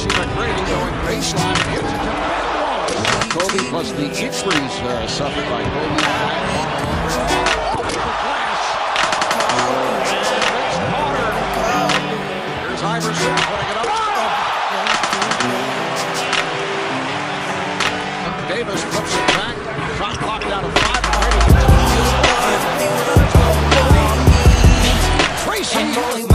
Tracy McGrady going baseline. Gives it to Ben. Kobe plus the injuries suffered by Kobe. Here's Iverson putting it up. Davis puts it back. Shot clock down to 5. Tracy